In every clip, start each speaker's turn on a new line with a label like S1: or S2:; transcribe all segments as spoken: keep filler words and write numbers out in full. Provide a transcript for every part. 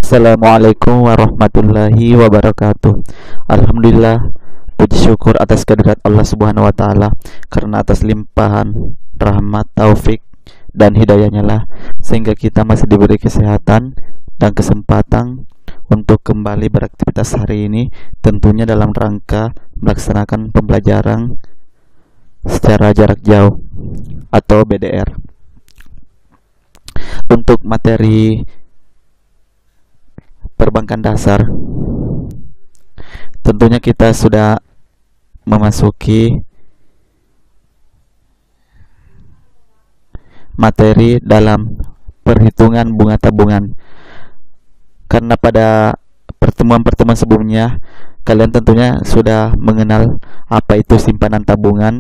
S1: Assalamualaikum warahmatullahi wabarakatuh. Alhamdulillah, puji syukur atas kehadirat Allah Subhanahu wa taala, karena atas limpahan rahmat, taufik dan hidayahnya lah sehingga kita masih diberi kesehatan dan kesempatan untuk kembali beraktivitas hari ini, tentunya dalam rangka melaksanakan pembelajaran secara jarak jauh atau B D R. Untuk materi perbankan dasar, tentunya kita sudah memasuki materi dalam perhitungan bunga tabungan, karena pada pertemuan-pertemuan sebelumnya kalian tentunya sudah mengenal apa itu simpanan tabungan,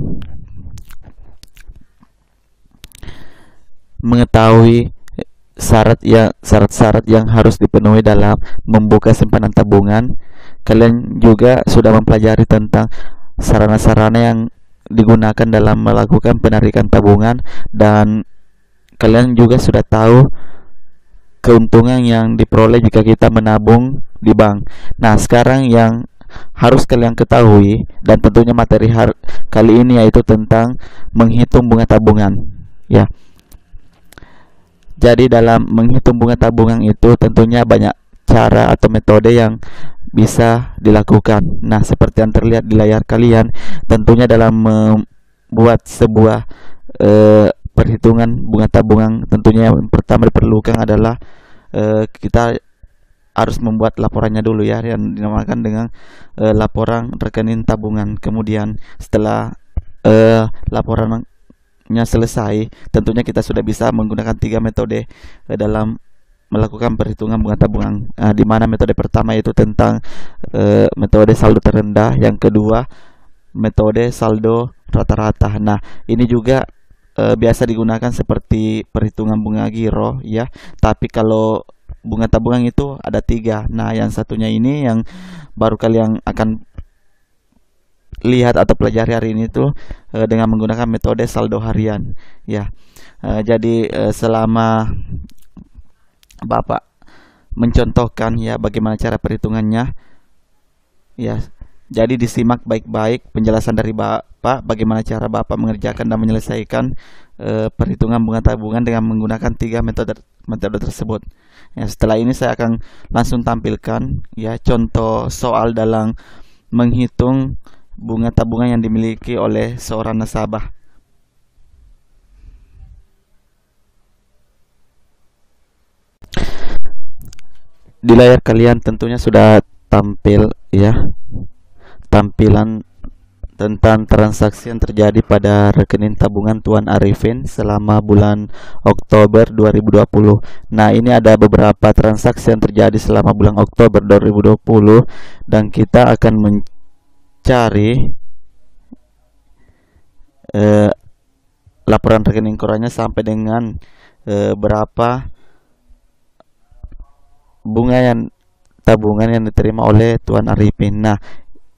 S1: mengetahui syarat yang syarat-syarat yang harus dipenuhi dalam membuka simpanan tabungan. Kalian juga sudah mempelajari tentang sarana-sarana yang digunakan dalam melakukan penarikan tabungan, dan kalian juga sudah tahu keuntungan yang diperoleh jika kita menabung di bank. Nah, sekarang yang harus kalian ketahui dan tentunya materi har kali ini yaitu tentang menghitung bunga tabungan, ya. Jadi dalam menghitung bunga tabungan itu tentunya banyak cara atau metode yang bisa dilakukan. Nah, seperti yang terlihat di layar kalian, tentunya dalam membuat sebuah eh, perhitungan bunga tabungan, tentunya yang pertama diperlukan adalah eh, kita harus membuat laporannya dulu, ya, yang dinamakan dengan eh, laporan rekening tabungan. Kemudian setelah eh, laporan selesai, tentunya kita sudah bisa menggunakan tiga metode eh, dalam melakukan perhitungan bunga tabungan, eh, di mana metode pertama itu tentang eh, metode saldo terendah, yang kedua metode saldo rata-rata. Nah, ini juga eh, biasa digunakan seperti perhitungan bunga giro, ya, tapi kalau bunga tabungan itu ada tiga. Nah, yang satunya ini yang baru kalian akan lihat atau pelajari hari ini tuh e, dengan menggunakan metode saldo harian, ya. E, jadi e, selama Bapak mencontohkan, ya, bagaimana cara perhitungannya, ya, jadi disimak baik-baik penjelasan dari Bapak bagaimana cara Bapak mengerjakan dan menyelesaikan e, perhitungan bunga tabungan dengan menggunakan tiga metode metode tersebut. Ya, setelah ini saya akan langsung tampilkan, ya, contoh soal dalam menghitung bunga tabungan yang dimiliki oleh seorang nasabah. Di layar kalian tentunya sudah tampil, ya, tampilan tentang transaksi yang terjadi pada rekening tabungan Tuan Arifin selama bulan Oktober dua ribu dua puluh. Nah, ini ada beberapa transaksi yang terjadi selama bulan Oktober dua ribu dua puluh, dan kita akan men cari eh, laporan rekening korannya sampai dengan eh, berapa bunga yang tabungan yang diterima oleh Tuan Arifin. Nah,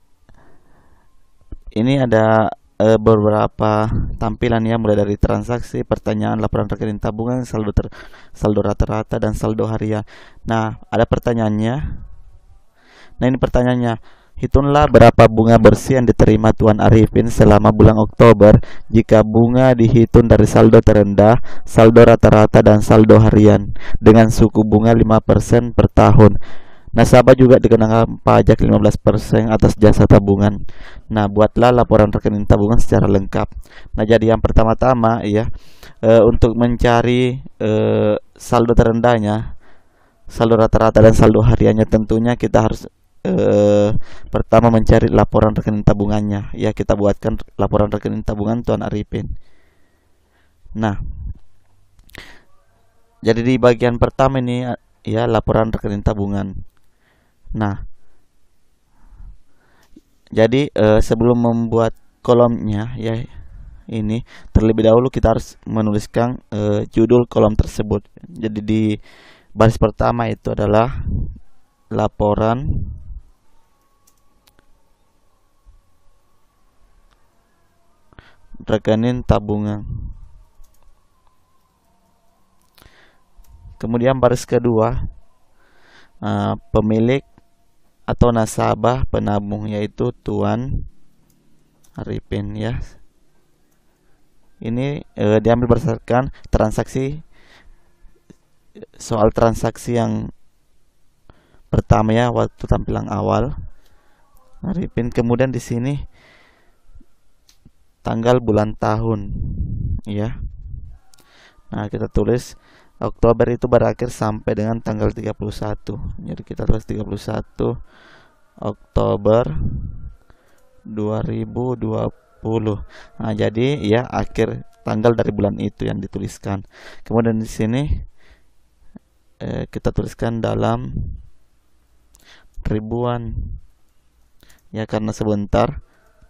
S1: ini ada eh, beberapa tampilan, ya, mulai dari transaksi, pertanyaan, laporan rekening tabungan, saldo ter saldo rata-rata, dan saldo harian. Nah, ada pertanyaannya. Nah, ini pertanyaannya. Hitunglah berapa bunga bersih yang diterima Tuan Arifin selama bulan Oktober jika bunga dihitung dari saldo terendah, saldo rata-rata, dan saldo harian dengan suku bunga lima persen per tahun. Nasabah juga dikenakan pajak lima belas persen atas jasa tabungan. Nah, buatlah laporan rekening tabungan secara lengkap. Nah, jadi yang pertama-tama, ya, e, untuk mencari e, saldo terendahnya, saldo rata-rata, dan saldo hariannya, tentunya kita harus Eh, pertama mencari laporan rekening tabungannya, ya. Kita buatkan laporan rekening tabungan Tuan Arifin. Nah, jadi di bagian pertama ini, ya, laporan rekening tabungan. Nah, jadi eh, sebelum membuat kolomnya, ya, ini terlebih dahulu kita harus menuliskan eh, judul kolom tersebut. Jadi di baris pertama itu adalah laporan rekening tabungan. Kemudian baris kedua uh, pemilik atau nasabah penabung, yaitu Tuan Arifin ya. Ini uh, diambil berdasarkan transaksi, soal transaksi yang pertama ya, waktu tampilan awal Arifin. Kemudian di sini tanggal, bulan, tahun ya. Nah, kita tulis Oktober itu berakhir sampai dengan tanggal tiga puluh satu. Jadi kita tulis tiga puluh satu Oktober dua ribu dua puluh. Nah, jadi ya akhir tanggal dari bulan itu yang dituliskan. Kemudian di sini eh, kita tuliskan dalam ribuan ya, karena sebentar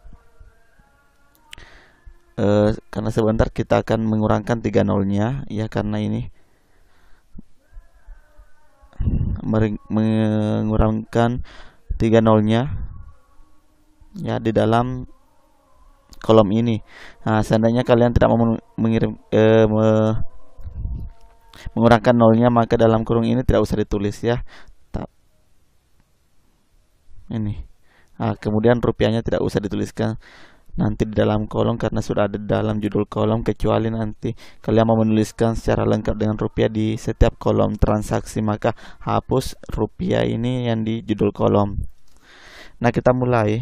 S1: Uh, karena sebentar kita akan mengurangkan tiga nolnya ya, karena ini mengurangkan tiga nolnya ya di dalam kolom ini. Nah, seandainya kalian tidak mau mengirim uh, me, mengurangkan nolnya, maka dalam kurung ini tidak usah ditulis ya. Ta ini. Nah, kemudian rupiahnya tidak usah dituliskan nanti di dalam kolom karena sudah ada dalam judul kolom, kecuali nanti kalian mau menuliskan secara lengkap dengan rupiah di setiap kolom transaksi, maka hapus rupiah ini yang di judul kolom. Nah, kita mulai.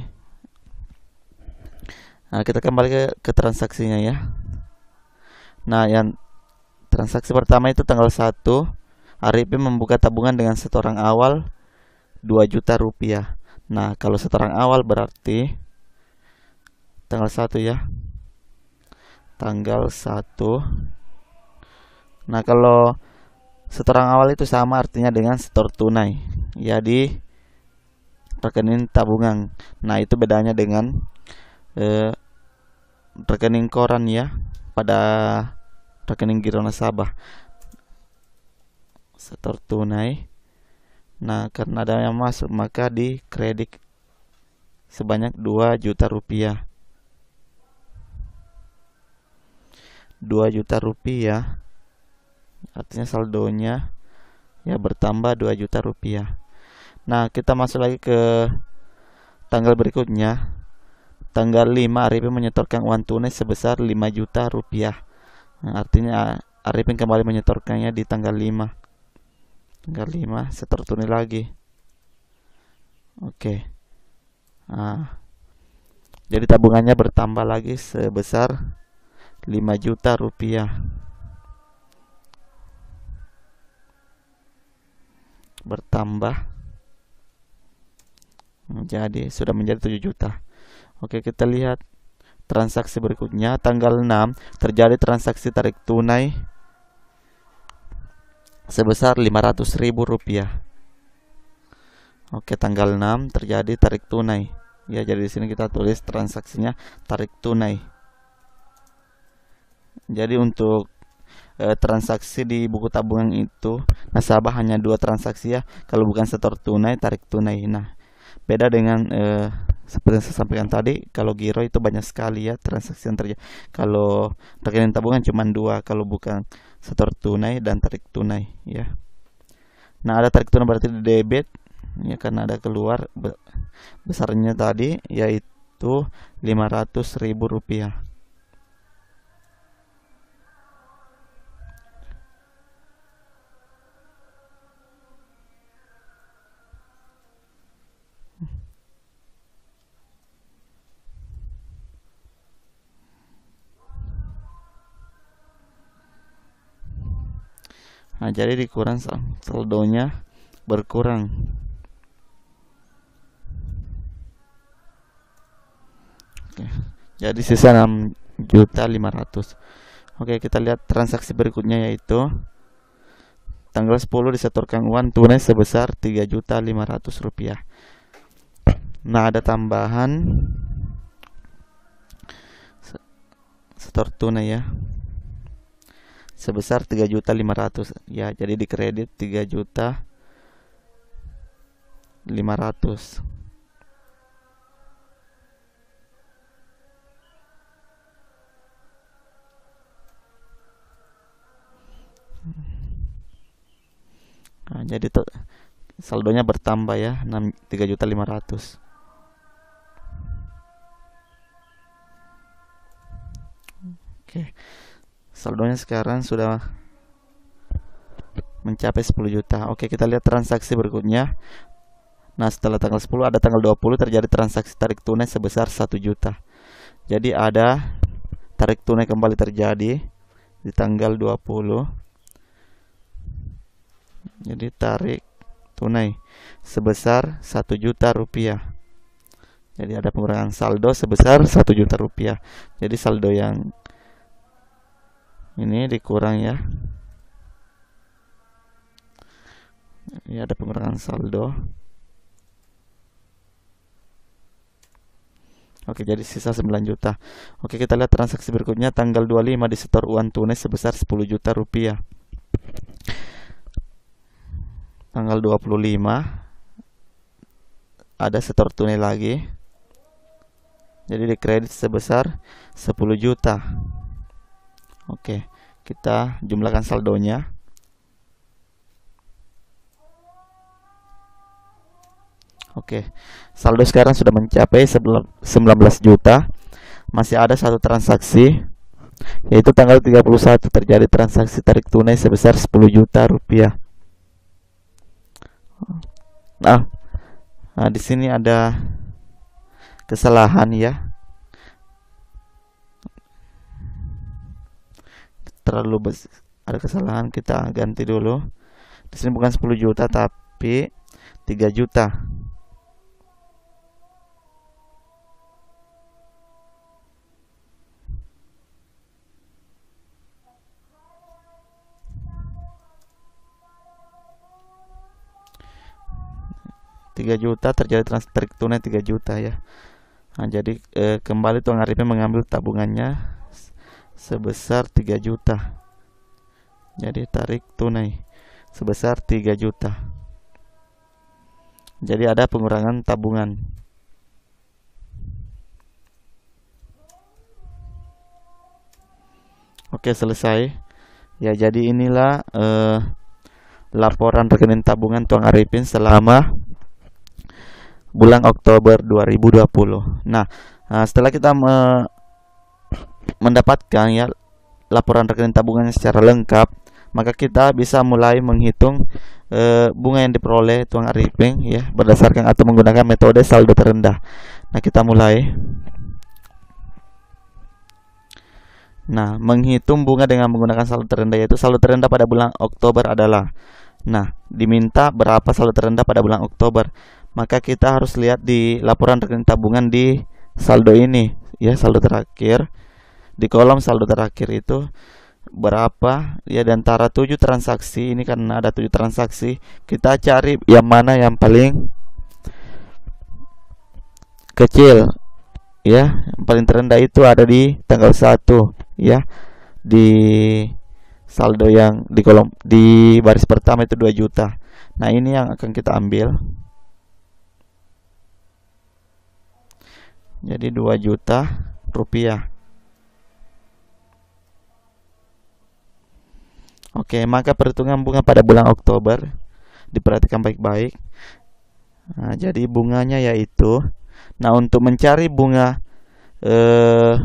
S1: Nah, kita kembali ke, ke transaksinya ya. Nah, yang transaksi pertama itu tanggal satu, Arifin membuka tabungan dengan setoran awal dua juta rupiah. Nah, kalau setoran awal berarti tanggal satu ya, tanggal satu. Nah, kalau setoran awal itu sama artinya dengan setor tunai ya di rekening tabungan. Nah, itu bedanya dengan eh, rekening koran ya, pada rekening giro nasabah setor tunai. Nah, karena ada yang masuk maka di kredit sebanyak dua juta rupiah. dua juta rupiah artinya saldonya ya bertambah dua juta rupiah. Nah, kita masuk lagi ke tanggal berikutnya. Tanggal lima Arifin menyetorkan uang tunai sebesar lima juta rupiah. Nah, artinya Arifin kembali menyetorkannya di tanggal lima. Tanggal lima setor tunai lagi. Oke. Nah, jadi tabungannya bertambah lagi sebesar lima juta rupiah. Bertambah menjadi sudah menjadi tujuh juta. Oke, kita lihat transaksi berikutnya. Tanggal enam terjadi transaksi tarik tunai sebesar lima ratus ribu rupiah. Oke, tanggal enam terjadi tarik tunai. Ya, jadi di sini kita tulis transaksinya tarik tunai. Jadi untuk e, transaksi di buku tabungan itu nasabah hanya dua transaksi ya, kalau bukan setor tunai, tarik tunai. Nah, beda dengan e, seperti yang saya sampaikan tadi, kalau giro itu banyak sekali ya transaksi yang terjadi. Kalau rekening tabungan cuma dua, kalau bukan setor tunai dan tarik tunai ya. Nah, ada tarik tunai berarti di debit ya, karena ada keluar besarnya tadi yaitu lima ratus ribu rupiah. Nah, jadi dikurang saldonya berkurang. Oke, jadi sisa enam juta lima ratus. Oke, kita lihat transaksi berikutnya yaitu tanggal sepuluh disetorkan uang tunai sebesar tiga juta lima ratus rupiah. Nah, ada tambahan setor tunai ya sebesar tiga juta lima ratus ya, jadi dikredit tiga juta lima ratus. Nah, jadi saldonya bertambah ya, tiga juta lima ratus. Oke. Saldonya sekarang sudah mencapai sepuluh juta. Oke, kita lihat transaksi berikutnya. Nah, setelah tanggal sepuluh ada tanggal dua puluh terjadi transaksi tarik tunai sebesar satu juta. Jadi ada tarik tunai kembali terjadi di tanggal dua puluh. Jadi tarik tunai sebesar satu juta rupiah. Jadi ada pengurangan saldo sebesar satu juta rupiah. Jadi saldo yang ini dikurang ya. Ini ada pengurangan saldo. Oke, jadi sisa sembilan juta. Oke, kita lihat transaksi berikutnya. Tanggal dua puluh lima disetor uang tunai sebesar sepuluh juta rupiah. Tanggal dua puluh lima ada setor tunai lagi. Jadi dikredit sebesar sepuluh juta. Oke, kita jumlahkan saldonya. Oke, saldo sekarang sudah mencapai sembilan belas juta. Masih ada satu transaksi, yaitu tanggal tiga puluh satu terjadi transaksi tarik tunai sebesar sepuluh juta rupiah. Nah, nah di sini ada kesalahan ya. Terlalu besar, ada kesalahan, kita ganti dulu. Di sini bukan sepuluh juta tapi tiga juta. tiga juta terjadi transfer tunai tiga juta ya. Nah, jadi eh, kembali Tuan Arifin mengambil tabungannya sebesar tiga juta. Jadi tarik tunai sebesar tiga juta. Jadi ada pengurangan tabungan. Oke, selesai. Ya, jadi inilah eh, laporan rekening tabungan Tuan Arifin selama bulan Oktober dua ribu dua puluh. Nah, setelah kita me mendapatkan ya laporan rekening tabungan secara lengkap, maka kita bisa mulai menghitung e, bunga yang diperoleh Tuan Arifin ya berdasarkan atau menggunakan metode saldo terendah. Nah, kita mulai. Nah, menghitung bunga dengan menggunakan saldo terendah, yaitu saldo terendah pada bulan Oktober adalah, nah, diminta berapa saldo terendah pada bulan Oktober. Maka kita harus lihat di laporan rekening tabungan di saldo ini ya, saldo terakhir. Di kolom saldo terakhir itu berapa ya, di antara tujuh transaksi ini, karena ada tujuh transaksi, kita cari yang mana yang paling kecil ya. Yang paling terendah itu ada di tanggal satu ya, di saldo yang di kolom di baris pertama itu dua juta. Nah, ini yang akan kita ambil. Jadi dua juta rupiah. Oke, maka perhitungan bunga pada bulan Oktober diperhatikan baik-baik. Nah, jadi bunganya yaitu, nah, untuk mencari bunga eh,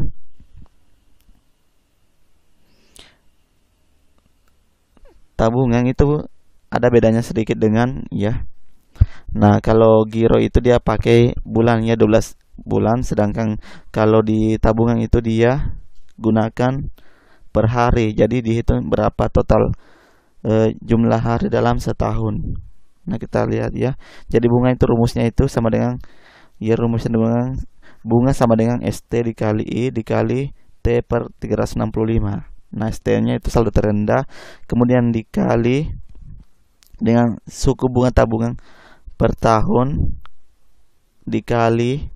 S1: tabungan itu ada bedanya sedikit dengan ya. Nah, kalau giro itu dia pakai bulannya dua belas bulan, sedangkan kalau di tabungan itu dia gunakan per hari. Jadi dihitung berapa total e, jumlah hari dalam setahun. Nah, kita lihat ya. Jadi bunga itu rumusnya itu sama dengan ya, rumusnya dengan bunga sama dengan S T dikali I dikali T per tiga ratus enam puluh lima. Nah, S T-nya itu saldo terendah, kemudian dikali dengan suku bunga tabungan per tahun dikali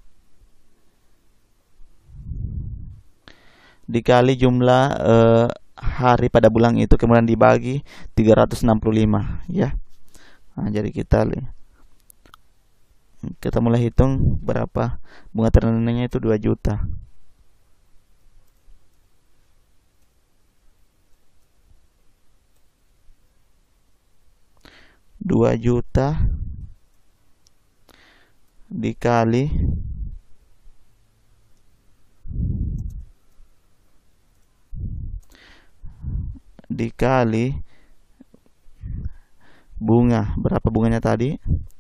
S1: dikali jumlah eh, hari pada bulan itu, kemudian dibagi tiga ratus enam puluh lima ya. Nah, jadi kita kita mulai hitung berapa bunga terendahnya itu dua juta. dua juta dikali dikali bunga. Berapa bunganya tadi?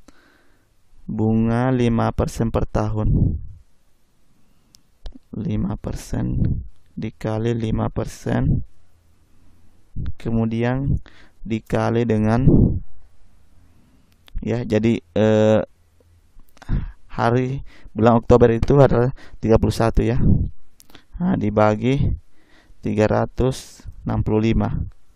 S1: Bunga lima persen per tahun. lima persen dikali lima persen, kemudian dikali dengan, ya, jadi eh, hari bulan Oktober itu adalah tiga puluh satu, ya. Nah, dibagi tiga ratus enam puluh lima.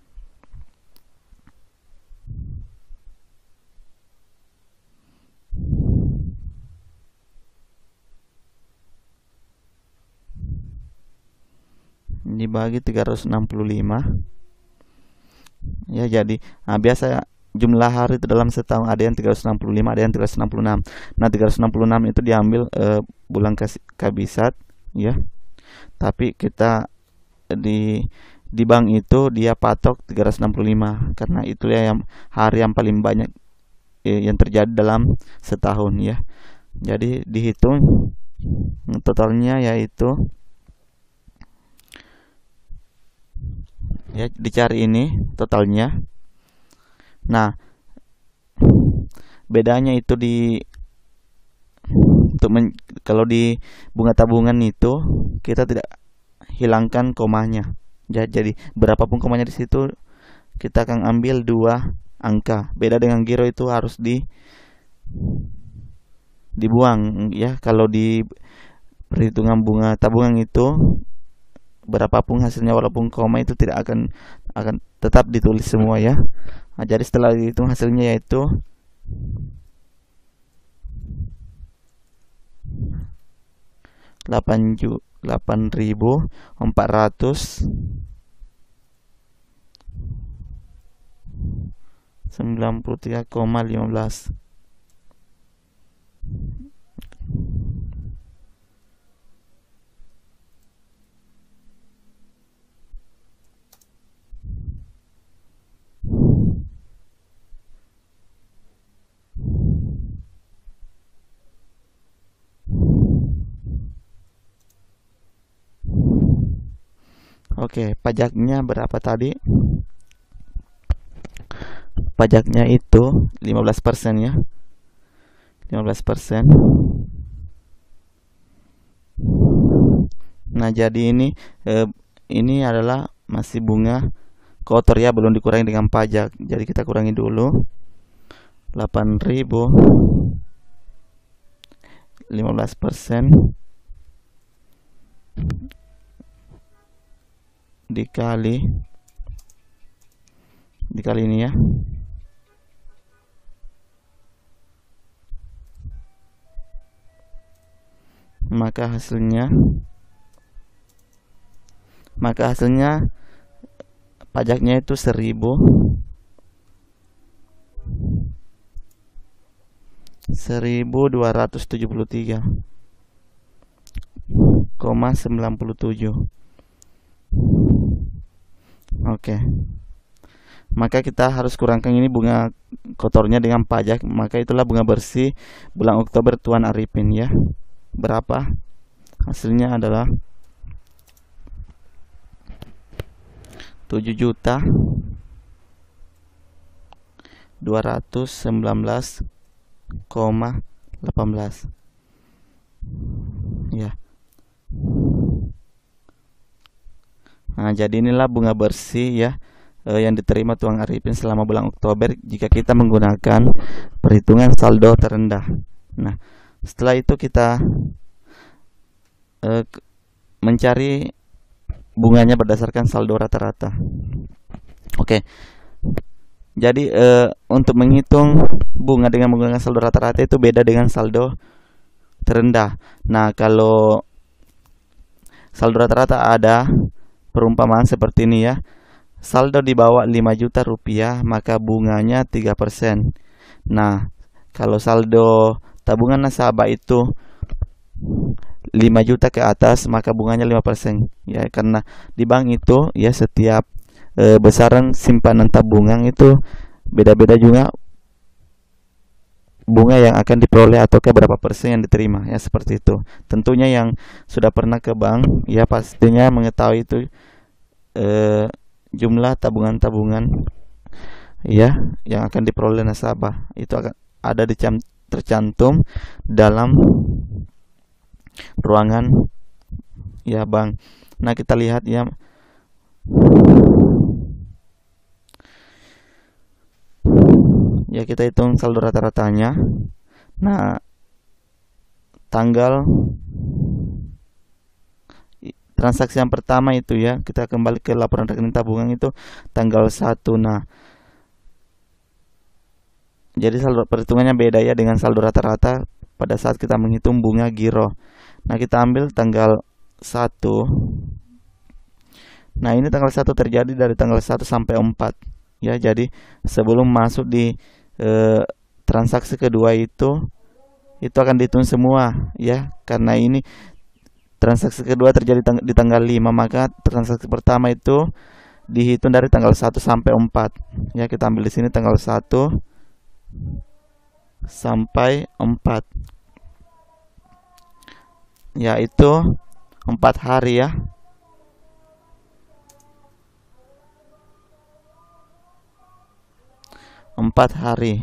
S1: Dibagi tiga ratus enam puluh lima, ya, jadi nah, biasa jumlah hari itu dalam setahun ada yang tiga ratus enam puluh lima, ada yang tiga ratus enam puluh enam. Nah, tiga ratus enam puluh enam itu diambil eh, bulan kabisat, ya, tapi kita di di bank itu dia patok tiga ratus enam puluh lima karena itu ya yang hari yang paling banyak eh, yang terjadi dalam setahun, ya. Jadi dihitung totalnya yaitu, ya, dicari ini totalnya. Nah, bedanya itu di untuk men, kalau di bunga tabungan itu kita tidak hilangkan komanya. Jadi berapapun komanya di situ kita akan ambil dua angka. Beda dengan giro itu harus di dibuang, ya. Kalau di perhitungan bunga tabungan itu berapapun hasilnya walaupun koma itu tidak akan akan tetap ditulis semua, ya. Nah, jadi setelah dihitung hasilnya yaitu delapan ribu empat ratus sembilan puluh tiga koma lima belas. Oke, pajaknya berapa tadi? Pajaknya itu lima belas persen, ya. lima belas persen. Nah, jadi ini eh, ini adalah masih bunga kotor, ya, belum dikurangi dengan pajak. Jadi kita kurangi dulu. delapan ribu lima belas persen dikali dikali ini, ya, maka hasilnya maka hasilnya pajaknya itu seribu seribu dua ratus tujuh puluh tiga koma sembilan puluh tujuh. Oke, maka kita harus kurangkan ini bunga kotornya dengan pajak, maka itulah bunga bersih bulan Oktober Tuan Arifin, ya. Berapa? Hasilnya adalah tujuh juta dua ratus sembilan belas koma delapan belas, ya. Nah, jadi inilah bunga bersih, ya, eh, yang diterima Tuan Arifin selama bulan Oktober jika kita menggunakan perhitungan saldo terendah. Nah, setelah itu kita eh, mencari bunganya berdasarkan saldo rata-rata. Oke, jadi eh, untuk menghitung bunga dengan menggunakan saldo rata-rata itu beda dengan saldo terendah. Nah, kalau saldo rata-rata ada perumpamaan seperti ini, ya. Saldo di bawah lima juta rupiah maka bunganya tiga persen. Nah, kalau saldo tabungan nasabah itu lima juta ke atas maka bunganya lima persen, ya, karena di bank itu, ya, setiap e, besaran simpanan tabungan itu beda-beda juga bunga yang akan diperoleh atau ke berapa persen yang diterima, ya seperti itu. Tentunya yang sudah pernah ke bank ya pastinya mengetahui itu eh, jumlah tabungan-tabungan ya yang akan diperoleh nasabah itu akan ada di tercantum dalam ruangan ya bank. Nah, kita lihat ya. Ya, kita hitung saldo rata-ratanya. Nah, tanggal transaksi yang pertama itu ya, kita kembali ke laporan rekening tabungan itu tanggal satu. Nah, jadi saldo perhitungannya beda ya dengan saldo rata-rata pada saat kita menghitung bunga giro. Nah, kita ambil tanggal satu. Nah, ini tanggal satu terjadi dari tanggal satu sampai empat. Ya, jadi sebelum masuk di eh, transaksi kedua itu itu akan dihitung semua ya. Karena ini transaksi kedua terjadi tang di tanggal lima, maka transaksi pertama itu dihitung dari tanggal satu sampai empat. Ya, kita ambil di sini tanggal satu sampai empat. Yaitu empat hari ya. Empat hari.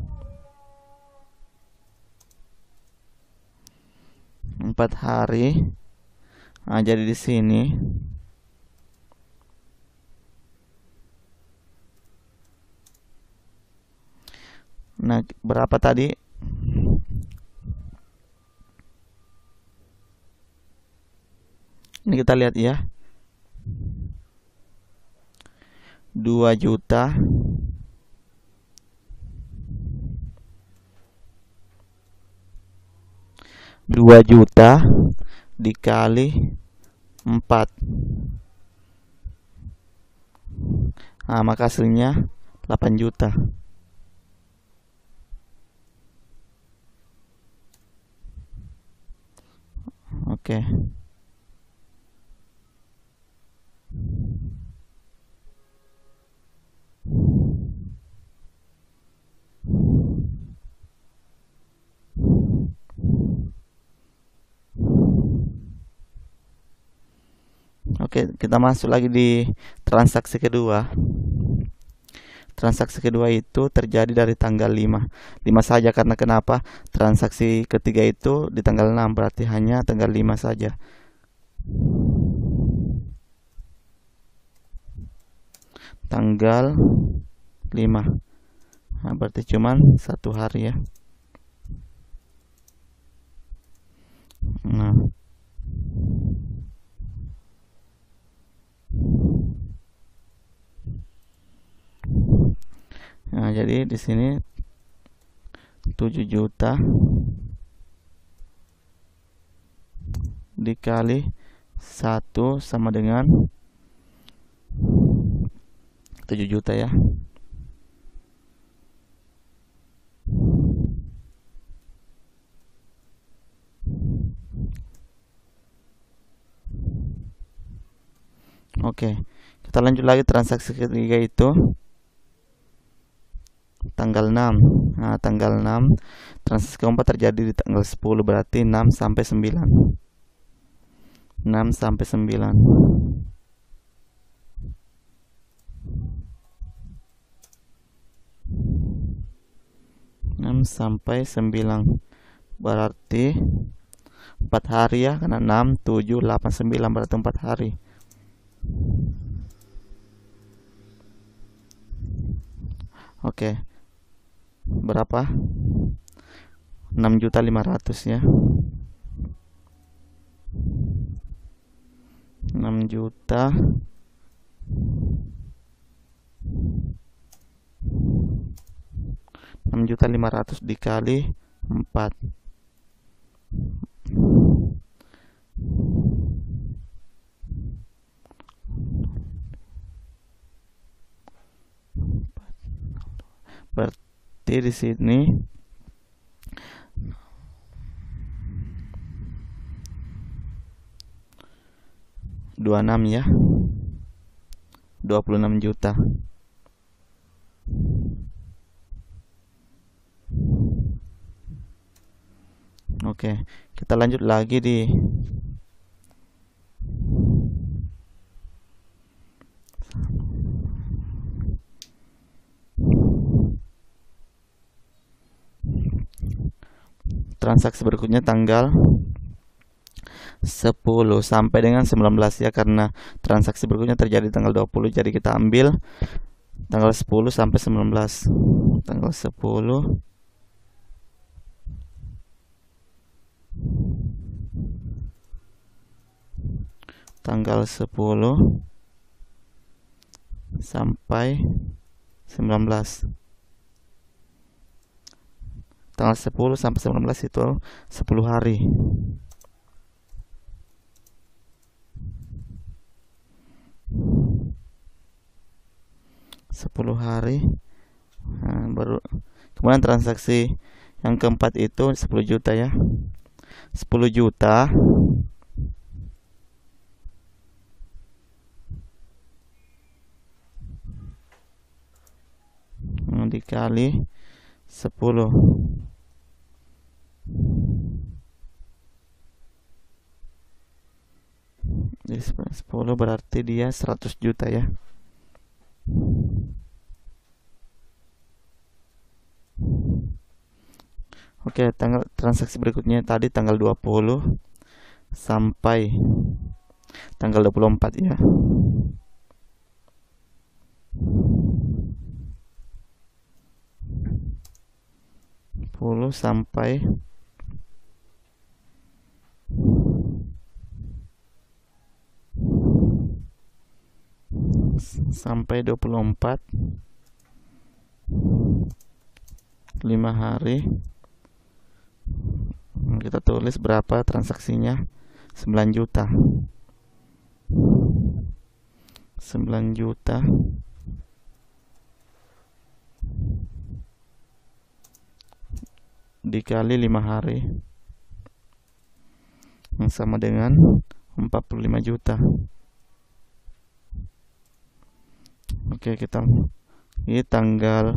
S1: Empat hari. Nah, jadi di sini nah berapa tadi? Ini kita lihat ya. Dua juta dua juta dikali empat. Nah, maka hasilnya delapan juta. Oke. Oke, kita masuk lagi di transaksi kedua. Transaksi kedua itu terjadi dari tanggal lima. lima saja karena kenapa? Transaksi ketiga itu di tanggal enam, berarti hanya tanggal lima saja. Tanggal lima. Nah, berarti cuman satu hari ya. Nah, Nah, jadi di sini tujuh juta dikali satu sama dengan tujuh juta ya. Oke, kita lanjut lagi transaksi ketiga itu tanggal enam. Nah, tanggal enam. Transaksi keempat terjadi di tanggal sepuluh, berarti enam sampai sembilan. enam sampai sembilan. enam sampai sembilan. Berarti empat hari ya, karena enam, tujuh, delapan, sembilan berarti empat hari. Oke. Berapa? enam juta lima ratus ya. enam juta enam juta lima ratus dikali empat. Berarti di sini dua puluh enam ya. dua puluh enam juta. Oke, kita lanjut lagi di transaksi berikutnya tanggal sepuluh sampai dengan sembilan belas ya, karena transaksi berikutnya terjadi tanggal dua puluh, jadi kita ambil tanggal sepuluh sampai sembilan belas. Tanggal sepuluh tanggal sepuluh sampai sembilan belas. Tanggal sepuluh sampai sembilan belas itu sepuluh hari. sepuluh hari. Nah, baru kemudian transaksi yang keempat itu sepuluh juta ya. sepuluh juta dikali sepuluh. Jadi sepuluh berarti dia seratus juta ya. Oke, tanggal transaksi berikutnya tadi tanggal dua puluh sampai tanggal dua puluh empat ya. sepuluh sampai sampai dua puluh empat, lima hari. Kita tulis berapa transaksinya, sembilan juta. sembilan juta dikali lima hari, yang sama dengan empat puluh lima juta. Oke, kita ini tanggal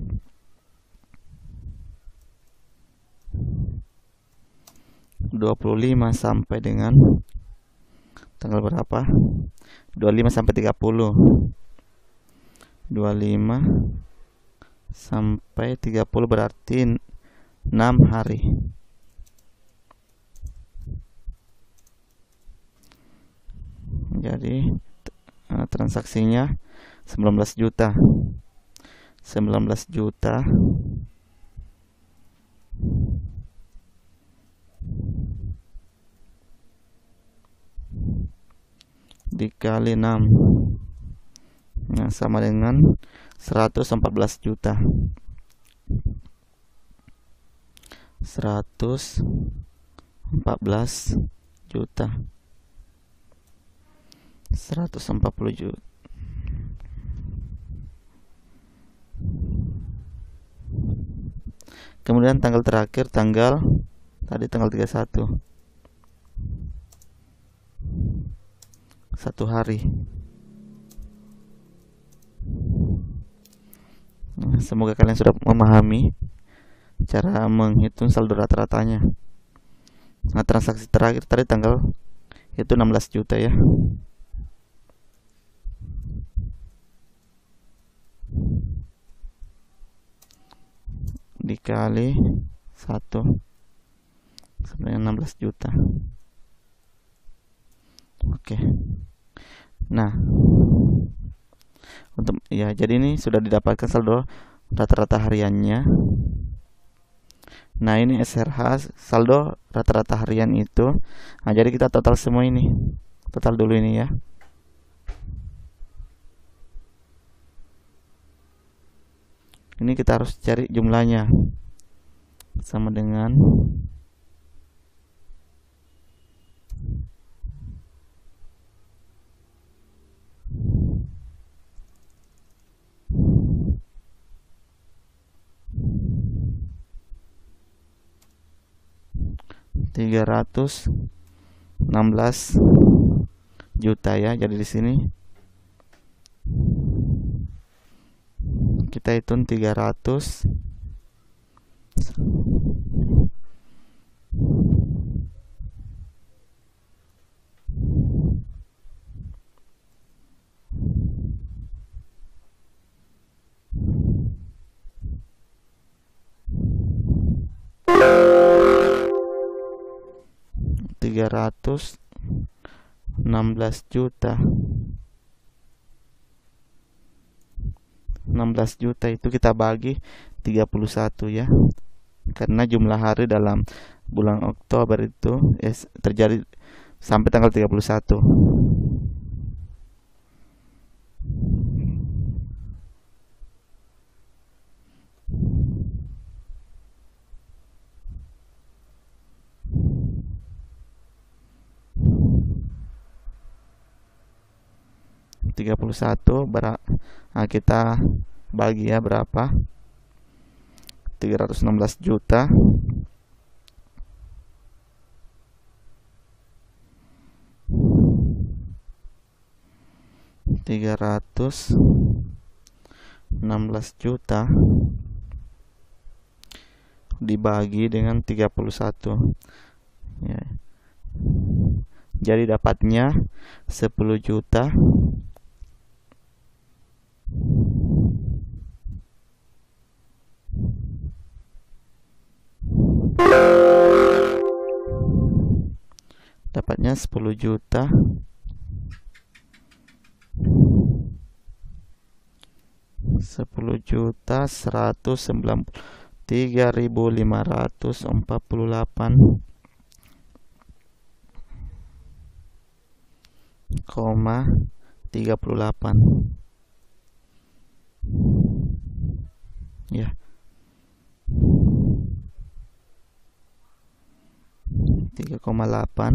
S1: dua puluh lima sampai dengan tanggal berapa? dua puluh lima sampai tiga puluh. dua puluh lima sampai tiga puluh berarti enam hari. Jadi transaksinya sembilan belas juta. sembilan belas juta dikali enam, nah, sama dengan seratus empat belas juta. seratus empat belas juta. seratus empat puluh juta. Kemudian tanggal terakhir tanggal tadi tanggal tiga puluh satu. Satu hari. Nah, semoga kalian sudah memahami cara menghitung saldo rata-ratanya. Nah, transaksi terakhir tadi tanggal itu enam belas juta ya. Dikali satu sebenarnya enam belas juta. Oke. Nah, untuk ya jadi ini sudah didapatkan saldo rata-rata hariannya. Nah, ini S R H saldo rata-rata harian itu. Nah, jadi kita total semua ini. Total dulu ini ya. Ini kita harus cari jumlahnya. Sama dengan tiga ratus enam belas juta ya. Jadi di sini kita hitung tiga ratus tiga ratus enam belas juta. enam belas juta itu kita bagi tiga puluh satu ya. Karena jumlah hari dalam bulan Oktober itu ya, terjadi sampai tanggal tiga puluh satu. tiga puluh satu ber nah, kita bagi ya berapa? tiga ratus enam belas juta tiga ratus enam belas juta dibagi dengan tiga puluh satu ya. Jadi dapatnya sepuluh juta dapatnya sepuluh juta sepuluh juta seratus sembilan puluh tiga ribu lima ratus empat puluh delapan koma tiga puluh delapan ya. tiga koma delapan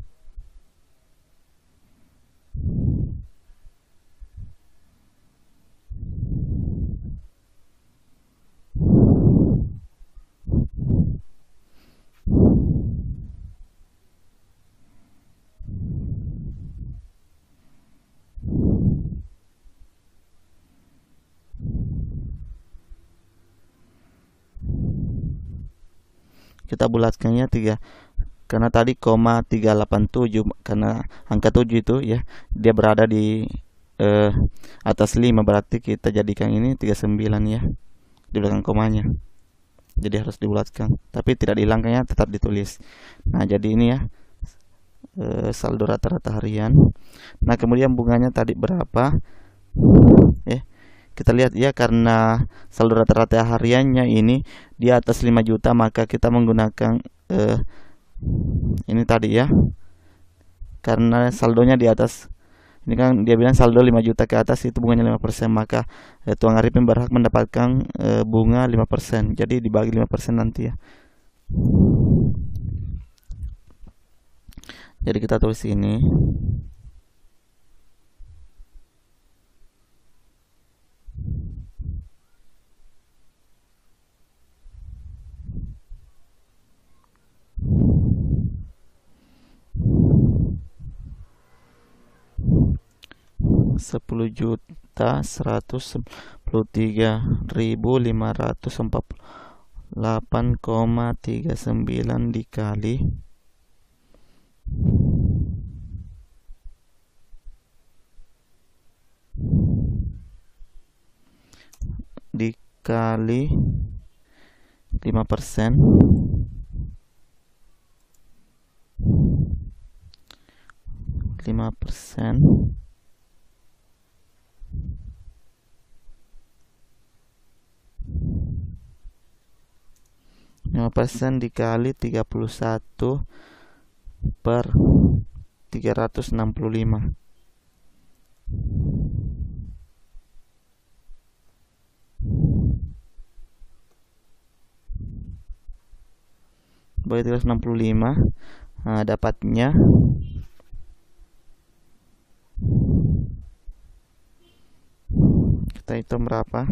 S1: kita bulatkannya tiga karena tadi koma tiga delapan tujuh karena angka tujuh itu ya dia berada di eh, atas lima, berarti kita jadikan ini tiga puluh sembilan ya di belakang komanya. Jadi harus dibulatkan, tapi tidak dihilangkannya, tetap ditulis. Nah, jadi ini ya eh, saldo rata-rata harian. Nah, kemudian bunganya tadi berapa? Eh kita lihat ya, karena saldo rata-rata hariannya ini di atas lima juta, maka kita menggunakan eh, ini tadi ya, karena saldonya di atas ini kan dia bilang saldo lima juta ke atas itu bunganya lima persen, maka eh, Tuang Arifin berhak mendapatkan eh, bunga lima persen. Jadi dibagi lima persen nanti ya. Jadi kita tulis ini sepuluh juta seratus sembilan puluh tiga ribu lima ratus empat puluh delapan koma tiga sembilan dikali dikali lima persen lima persen lima persen dikali tiga puluh satu per tiga ratus enam puluh lima. Bagi tiga ratus enam puluh lima, nah, dapatnya kita hitung berapa?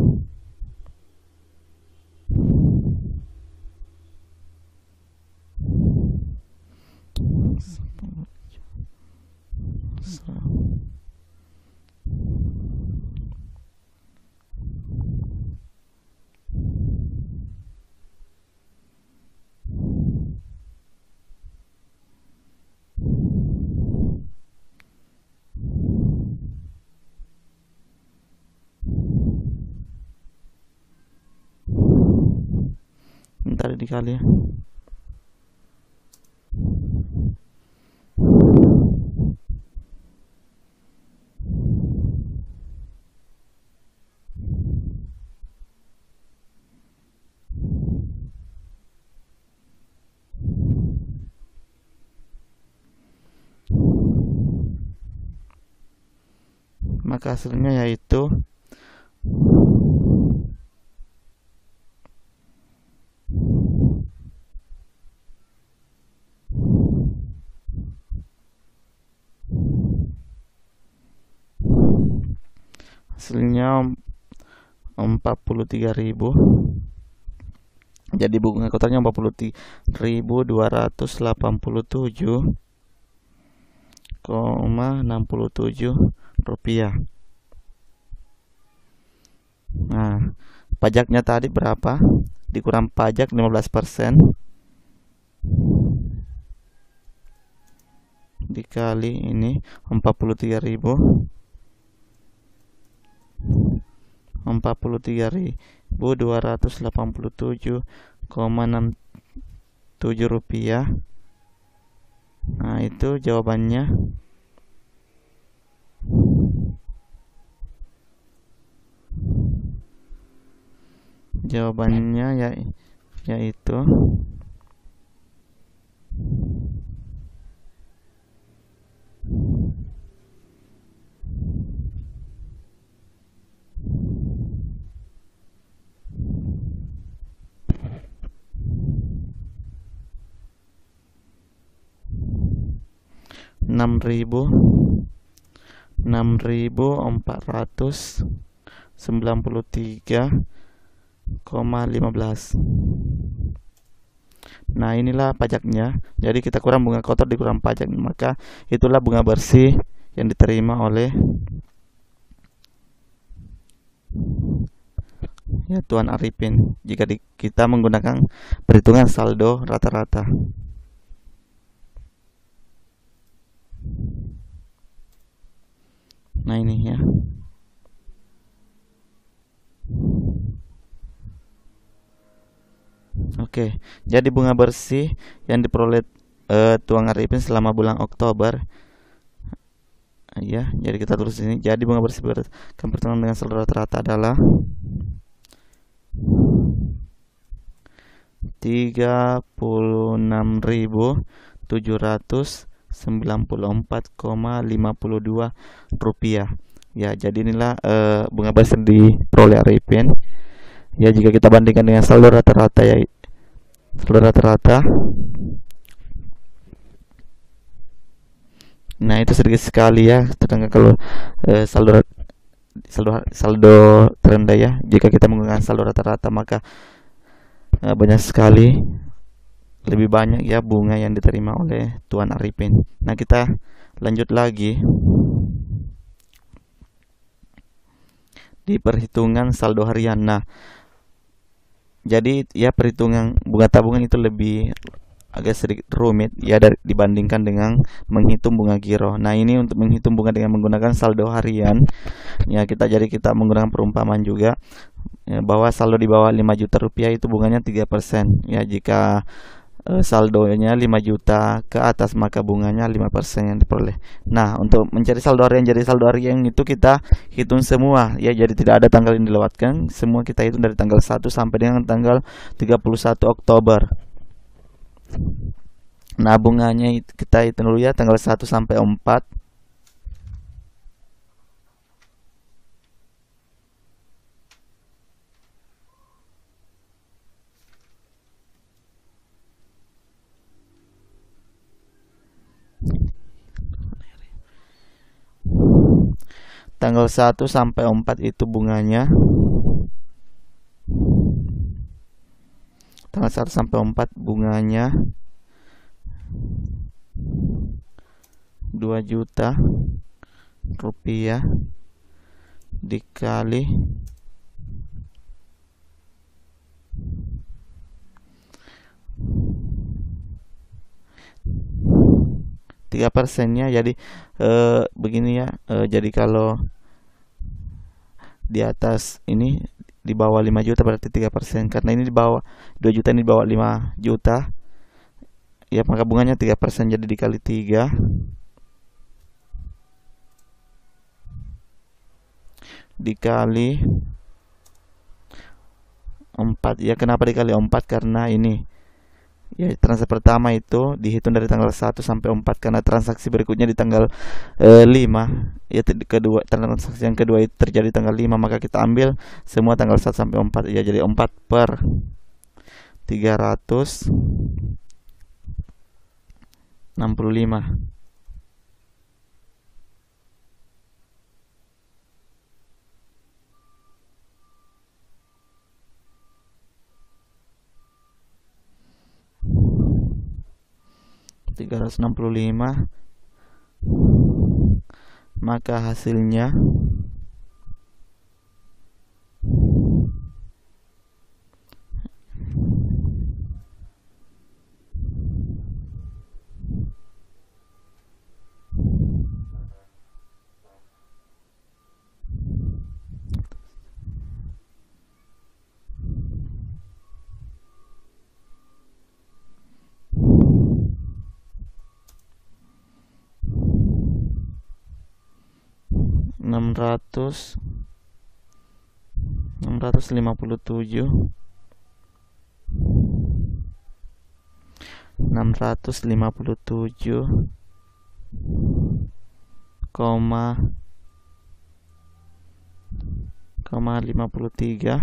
S1: Ntar dikali ya. maka hasilnya yaitu hasilnya empat puluh tiga ribu. Jadi bunga kotornya empat puluh tiga ribu dua ratus delapan puluh tujuh koma enam tujuh rupiah. Nah, pajaknya tadi berapa? Dikurang pajak lima belas persen dikali ini empat puluh tiga ribu. empat puluh tiga ribu dua ratus delapan puluh tujuh koma enam tujuh rupiah. Nah, itu jawabannya. Jawabannya ya yaitu enam ribu enam ribu empat ratus sembilan puluh tiga koma lima belas. Nah, inilah pajaknya. Jadi kita kurang bunga kotor dikurang pajak, maka itulah bunga bersih yang diterima oleh ya Tuan Arifin jika di, kita menggunakan perhitungan saldo rata-rata. Nah, ini ya. Oke, jadi bunga bersih yang diperoleh uh, Tuan Arifin selama bulan Oktober, ya. Jadi kita tulis ini. Jadi bunga bersih berdasarkan perhitungan dengan saldo rata-rata adalah tiga puluh enam ribu tujuh ratus sembilan puluh empat koma lima dua rupiah. Ya, jadi inilah uh, bunga bersih yang diperoleh Arifin. Ya, jika kita bandingkan dengan saldo rata-rata ya saldo rata-rata. Nah, itu sedikit sekali ya. Sedangkan kalau uh, saldo saldo saldo terendah ya, jika kita menggunakan saldo rata-rata maka uh, banyak sekali lebih banyak ya bunga yang diterima oleh Tuan Arifin. Nah, kita lanjut lagi di perhitungan saldo harian. Nah, jadi ya perhitungan bunga tabungan itu lebih agak sedikit rumit ya dari, dibandingkan dengan menghitung bunga giro. Nah, ini untuk menghitung bunga dengan menggunakan saldo harian ya, kita jadi kita menggunakan perumpamaan juga ya, bahwa saldo di bawah lima juta rupiah itu bunganya tiga persen ya. Jika Uh, saldonya lima juta ke atas maka bunganya lima persen yang diperoleh. Nah, untuk mencari saldo harian jadi saldo harian itu kita hitung semua ya, jadi tidak ada tanggal yang dilewatkan, semua kita hitung dari tanggal satu sampai dengan tanggal tiga puluh satu Oktober. Nah, bunganya kita hitung dulu ya tanggal satu sampai empat. Tanggal satu sampai empat itu bunganya tanggal satu sampai empat bunganya dua juta rupiah dikali tiga persennya. Jadi eh, begini ya, eh, jadi kalau di atas ini di bawah lima juta berarti tiga persen, karena ini di bawah dua juta, ini di bawah lima juta ya, maka bunganya tiga persen, jadi dikali tiga dikali empat ya. Kenapa dikali empat? Karena ini Ya, transaksi pertama itu dihitung dari tanggal satu sampai empat, karena transaksi berikutnya di tanggal eh, lima. Ya, t- kedua transaksi yang kedua itu terjadi tanggal lima, maka kita ambil semua tanggal satu sampai empat. Ya, jadi empat per tiga ratus enam puluh lima. tiga ratus enam puluh lima, maka hasilnya enam ratus enam ratus lima puluh tujuh enam ratus lima puluh tujuh koma koma lima puluh tiga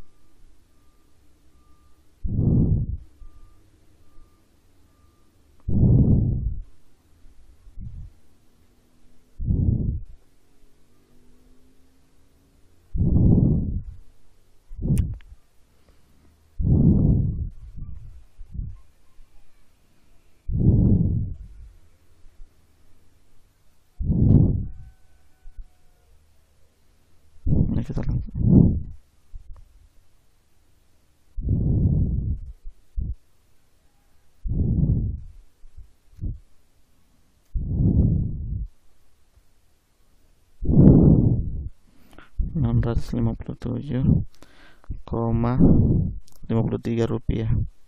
S1: ini kita enam ratus lima puluh tujuh koma lima puluh tiga rupiah.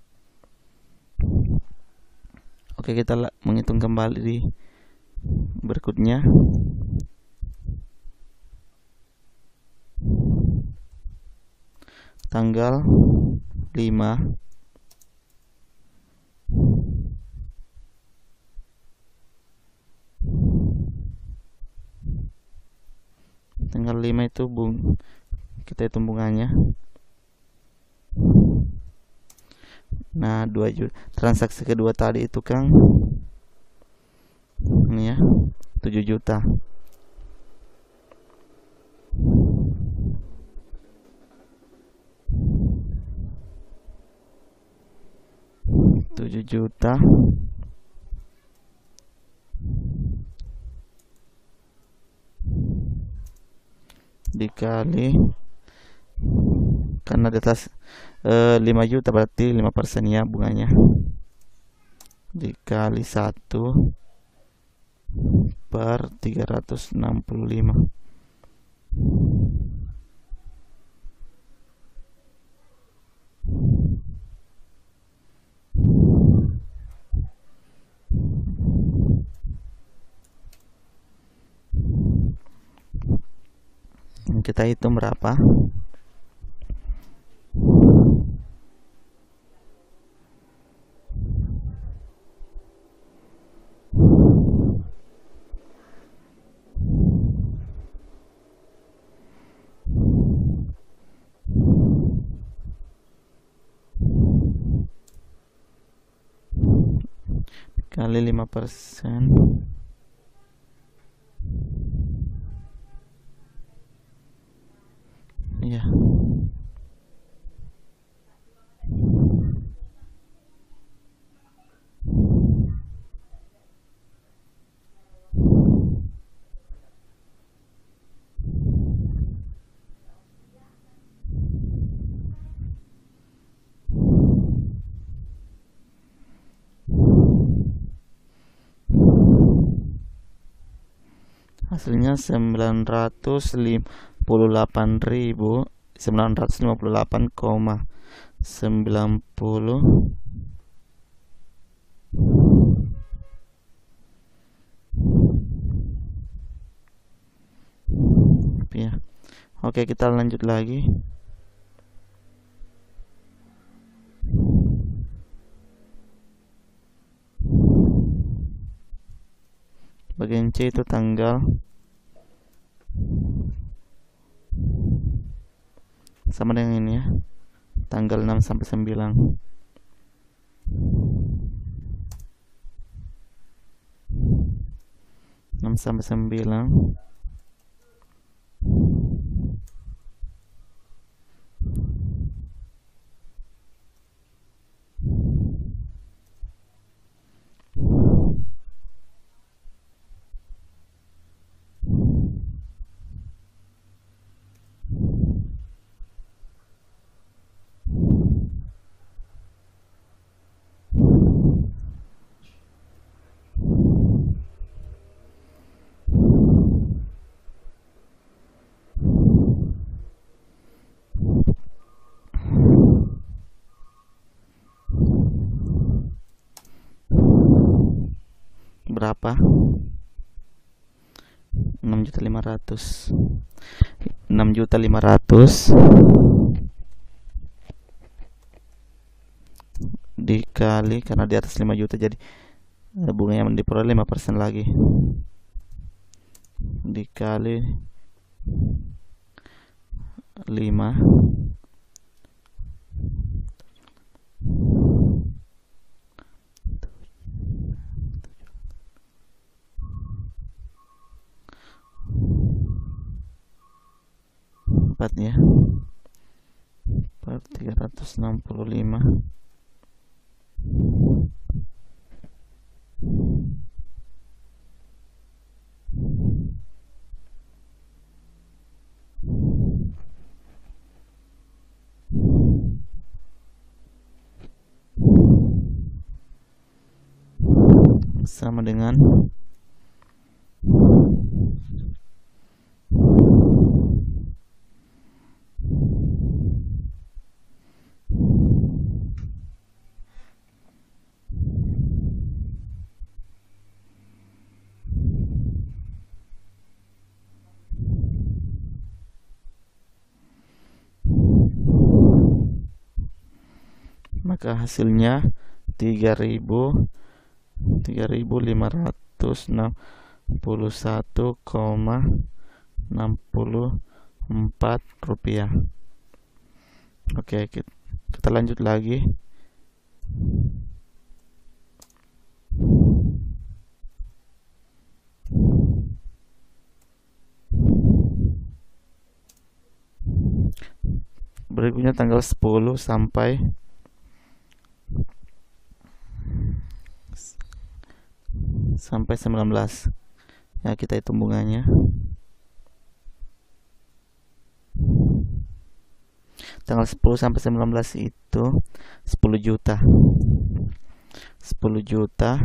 S1: Oke, kita menghitung kembali di berikutnya. Tanggal lima tanggal lima itu bung kita hitung bunganya. Nah, dua juta. Transaksi kedua tadi itu Kang, ini ya, tujuh juta. tujuh juta dikali, karena di atas e, lima juta berarti lima persen ya bunganya, dikali satu per tiga ratus enam puluh lima. Kita hitung berapa. Kali lima persen, ya, hasilnya sembilan ratus lima puluh delapan ribu sembilan ratus lima puluh delapan koma sembilan puluh rupiah. Oke, kita lanjut lagi. bagian C itu tanggal sama dengan ini ya, tanggal enam sampai sembilan. enam sampai sembilan. Berapa? enam juta lima ratus. enam juta lima ratus dikali, karena di atas lima juta jadi bunganya diperoleh lima persen lagi, dikali lima. Empat ya, per tiga ratus enam puluh lima. Sama dengan maka hasilnya tiga ribu lima ratus enam puluh satu koma enam puluh empat rupiah. Oke, kita, kita lanjut lagi. Berikutnya tanggal sepuluh sampai sampai sembilan belas. Ya, kita hitung bunganya. Tanggal sepuluh sampai sembilan belas itu sepuluh juta. sepuluh juta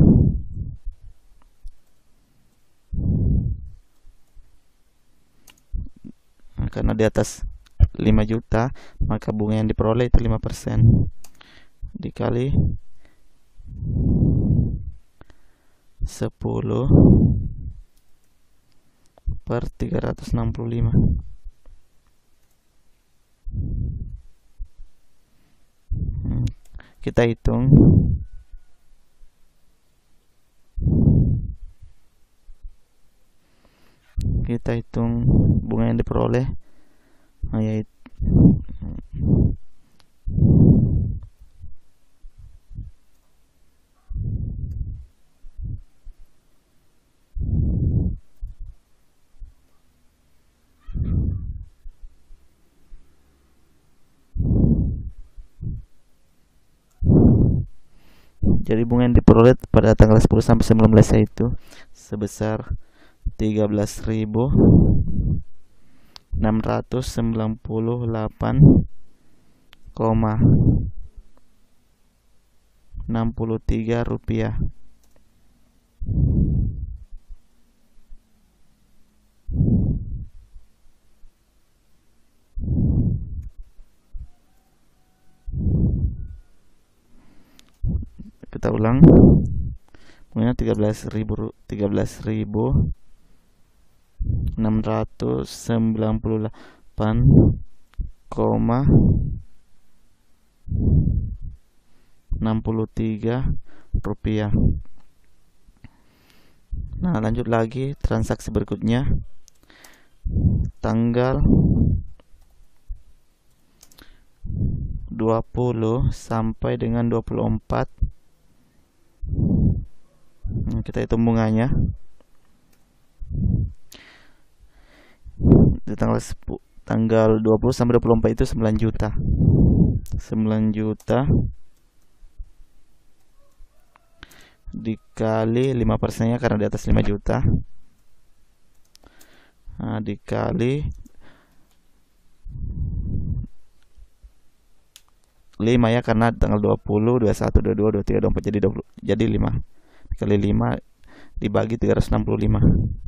S1: nah, karena di atas lima juta, maka bunga yang diperoleh itu lima persen dikali sepuluh per tiga ratus enam puluh lima. Hmm, kita hitung. Kita hitung bunga yang diperoleh, nah, yaitu jadi bunga yang diperoleh pada tanggal sepuluh sampai sembilan belas itu sebesar tiga belas ribu enam ratus sembilan puluh delapan koma enam puluh tiga rupiah. Kita ulang, bunganya tiga belas ribu tiga belas ribu enam ratus sembilan puluh delapan koma enam puluh tiga rupiah. Nah, lanjut lagi transaksi berikutnya. Tanggal dua puluh sampai dengan dua puluh empat. Nah, kita hitung bunganya. Di tanggal sepuluh, tanggal dua puluh sampai dua puluh empat itu sembilan juta. sembilan juta dikali lima persennya karena di atas lima juta. Nah, dikali lima ya, karena tanggal dua puluh, dua puluh satu, dua puluh dua, dua puluh tiga, dua puluh empat jadi dua puluh, jadi lima. Dikali lima dibagi tiga ratus enam puluh lima.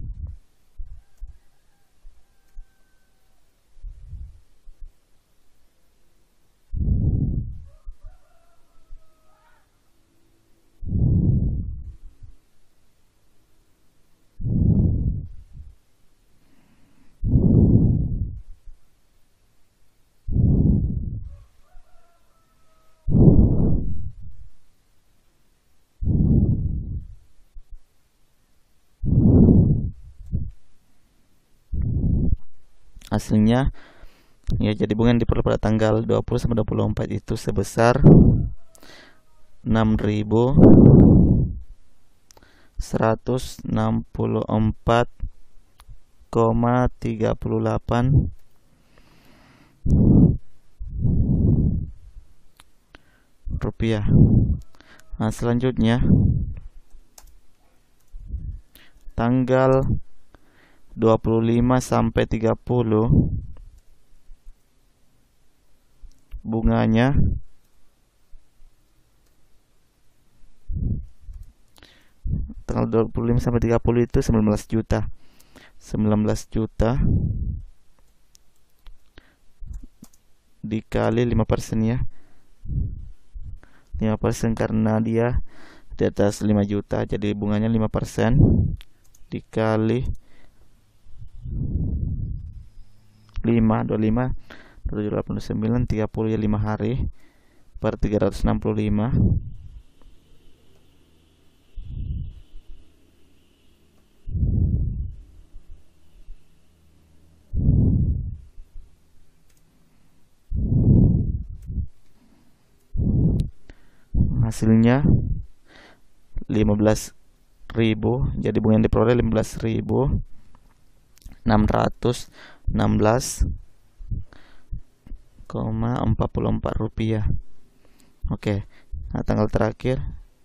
S1: Hasilnya ya, jadi bunga yang diperoleh pada tanggal dua puluh sampai dua puluh empat itu sebesar enam ribu seratus enam puluh empat koma tiga delapan rupiah. Nah, selanjutnya tanggal dua puluh lima sampai tiga puluh bunganya tanggal dua puluh lima sampai tiga puluh itu sembilan belas juta. sembilan belas juta dikali lima persen ya. lima persen karena dia di atas lima juta, jadi bunganya lima persen dikali lima, dua puluh lima, dua puluh delapan puluh sembilan, tiga puluh ya, lima hari per tiga ratus enam puluh lima. Hasilnya lima belas ribu, jadi bunga yang diperoleh lima belas ribu enam ratus enam belas koma empat empat rupiah. Oke, nah tanggal terakhir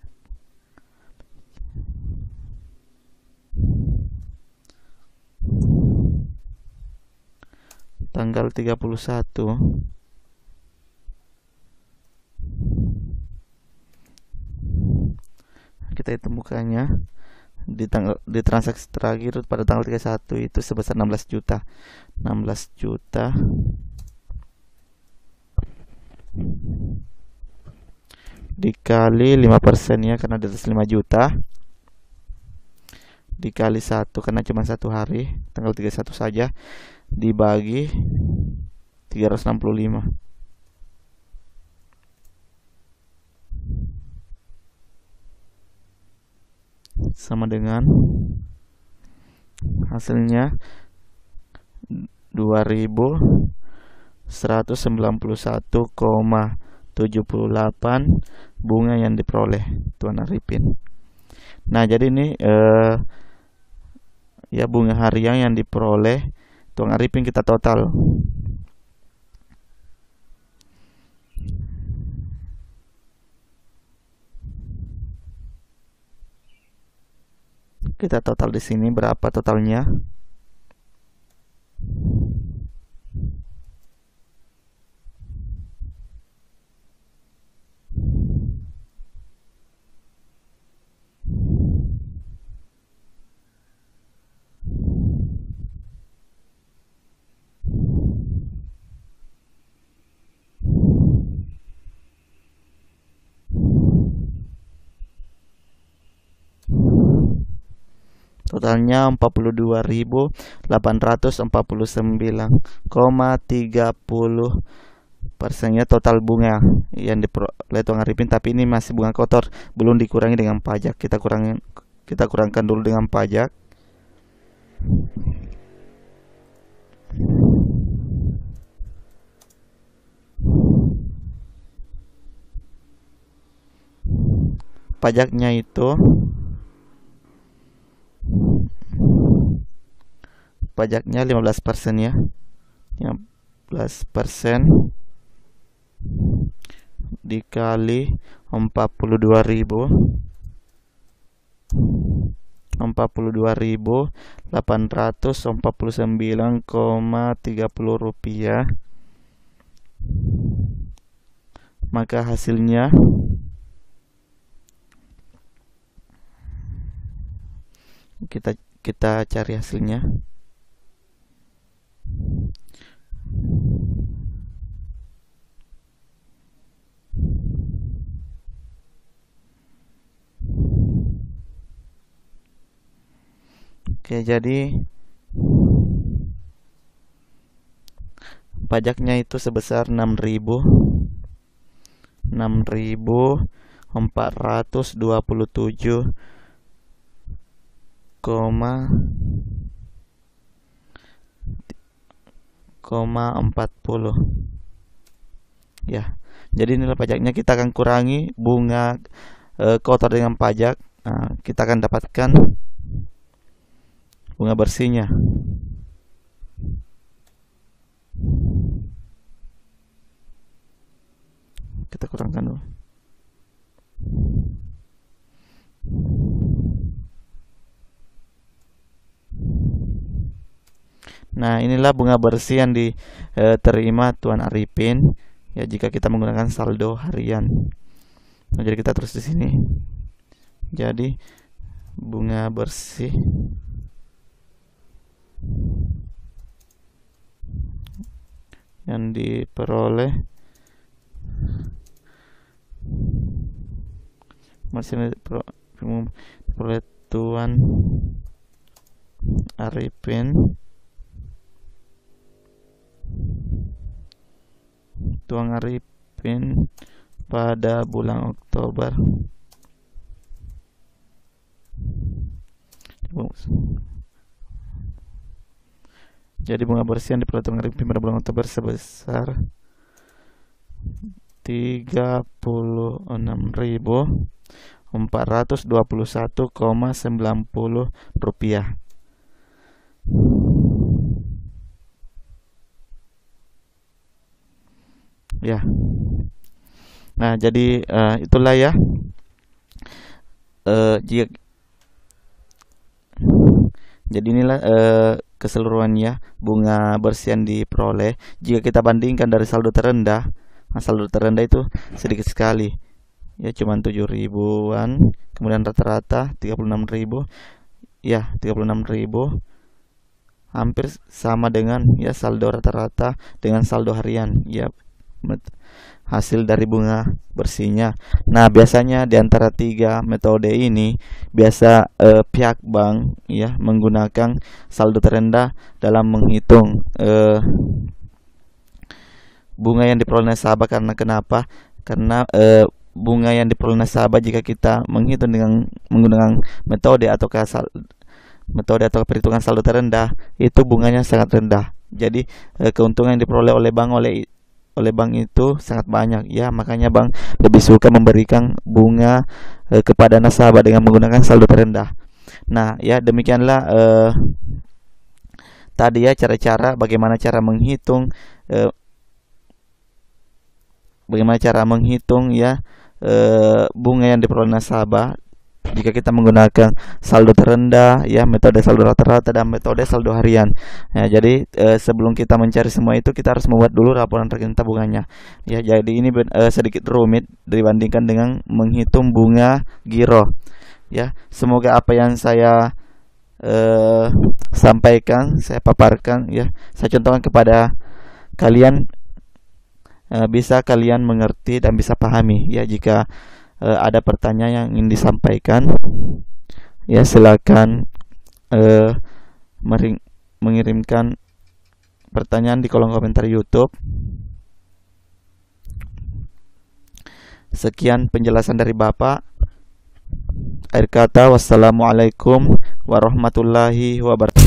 S1: tanggal tiga puluh satu kita hitung bukanya di tanggal di transaksi terakhir pada tanggal tiga puluh satu itu sebesar enam belas juta. enam belas juta dikali lima persen ya, karena di atas lima juta, dikali satu karena cuma satu hari, tanggal tiga puluh satu saja, dibagi tiga ratus enam puluh lima. Sama dengan hasilnya dua ribu seratus sembilan puluh satu koma tujuh delapan bunga yang diperoleh Tuan Arifin. Nah, jadi ini eh, ya bunga harian yang diperoleh Tuan Arifin kita total. Kita total di sini berapa totalnya? Totalnya empat puluh dua ribu delapan ratus empat puluh sembilan koma tiga puluh persennya total bunga yang diperoleh Tuan Arifin, tapi ini masih bunga kotor, belum dikurangi dengan pajak. Kita kurangi kita kurangkan dulu dengan pajak. Pajaknya itu pajaknya lima belas persen ya. lima belas persen dikali empat puluh dua ribu. empat puluh dua ribu delapan ratus empat puluh sembilan koma tiga puluh rupiah. Maka hasilnya kita kita cari hasilnya. Oke, jadi pajaknya itu sebesar enam ribu enam ribu empat ratus dua puluh tujuh koma empat puluh ya. Jadi nilai pajaknya kita akan kurangi bunga e, kotor dengan pajak. Nah, kita akan dapatkan bunga bersihnya. Kita kurangkan dulu. Nah, inilah bunga bersih yang diterima Tuan Arifin ya jika kita menggunakan saldo harian. Nah, jadi kita terus di sini. Jadi bunga bersih yang diperoleh masih diperoleh Tuan Arifin Tuan Arifin pada bulan Oktober. Jadi bunga bersih yang diperoleh Tuan Arifin pada bulan Oktober sebesar tiga puluh enam ribu empat ratus dua puluh satu koma sembilan puluh rupiah. Ya. Nah, jadi uh, itulah ya. Uh, jika jadi inilah uh, keseluruhannya bunga bersih yang diperoleh. Jika kita bandingkan dari saldo terendah, nah saldo terendah itu sedikit sekali. Ya, cuma tujuh ribuan. Kemudian rata-rata tiga puluh enam ribu. Ya, tiga puluh enam ribu. Hampir sama dengan ya saldo rata-rata dengan saldo harian. Ya, hasil dari bunga bersihnya. Nah, biasanya di antara tiga metode ini biasa eh, pihak bank ya menggunakan saldo terendah dalam menghitung eh, bunga yang diperoleh nasabah. Karena kenapa? Karena eh, bunga yang diperoleh nasabah jika kita menghitung dengan menggunakan metode atau sal, metode atau perhitungan saldo terendah itu bunganya sangat rendah. Jadi eh, keuntungan yang diperoleh oleh bank oleh oleh bank itu sangat banyak ya, makanya bank lebih suka memberikan bunga eh, kepada nasabah dengan menggunakan saldo terendah. Nah, ya demikianlah eh, tadi ya cara-cara bagaimana cara menghitung eh, bagaimana cara menghitung ya eh, bunga yang diperoleh nasabah jika kita menggunakan saldo terendah ya, metode saldo rata-rata dan metode saldo harian. Ya, jadi eh, sebelum kita mencari semua itu kita harus membuat dulu laporan rekening tabungannya. Ya, jadi ini eh, sedikit rumit dibandingkan dengan menghitung bunga giro. Ya, semoga apa yang saya eh, sampaikan, saya paparkan ya, saya contohkan kepada kalian eh, bisa kalian mengerti dan bisa pahami ya. Jika Uh, ada pertanyaan yang ingin disampaikan ya silakan uh, mengirimkan pertanyaan di kolom komentar YouTube. Sekian penjelasan dari Bapak. Akhir kata, wassalamualaikum warahmatullahi wabarakatuh.